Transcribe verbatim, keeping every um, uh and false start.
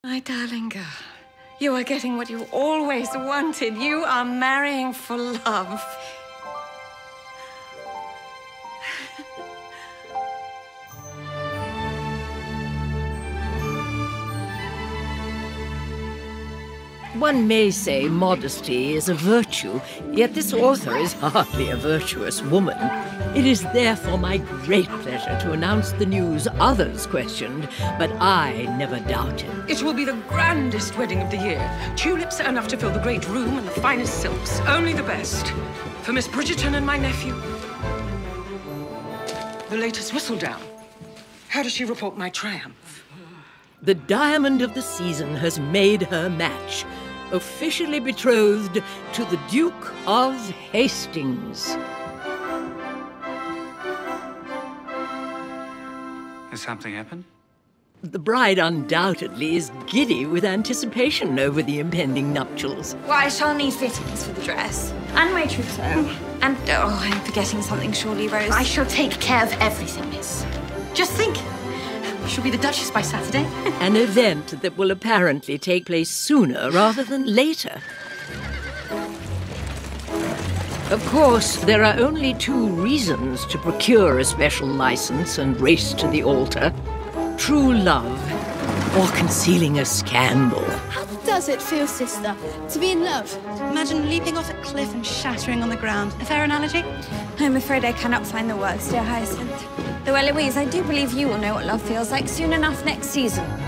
My darling girl, you are getting what you always wanted. You are marrying for love. One may say modesty is a virtue, yet this author is hardly a virtuous woman. It is therefore my great pleasure to announce the news others questioned, but I never doubted. It will be the grandest wedding of the year. Tulips enough to fill the great room and the finest silks. Only the best. For Miss Bridgerton and my nephew. The latest whistle down. How does she report my triumph? The diamond of the season has made her match. Officially betrothed to the Duke of Hastings. Has something happened? The bride undoubtedly is giddy with anticipation over the impending nuptials. Well, I shall need fittings for the dress. And my trousseau. And, oh, I'm forgetting something surely, Rose. I shall take care of everything, miss. Just think. She'll be the Duchess by Saturday. An event that will apparently take place sooner rather than later. Of course, there are only two reasons to procure a special license and race to the altar. True love, or concealing a scandal. How does it feel, sister, to be in love? Imagine leaping off a cliff and shattering on the ground. A fair analogy? I'm afraid I cannot find the words, dear Hyacinth. Though, Eloise, I do believe you will know what love feels like soon enough next season.